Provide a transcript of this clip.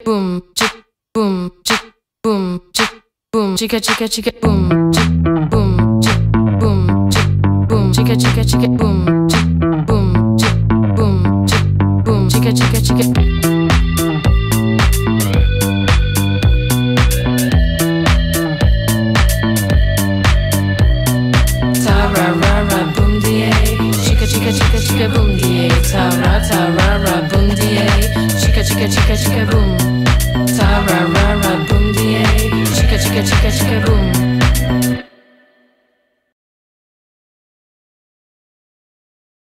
boom, chick, boom, chick, boom, chick, boom, chicka chicka chicka boom, chick, boom, chick, boom, chick, boom, chicka chicka chicka boom, chick, boom, chick, boom, chick, boom, chicka chicka chicka. Chicka chicka chicka boom die, ta ra boom die, chicka chicka chicka chicka boom, ta ra boom die, chicka chicka chicka chicka boom.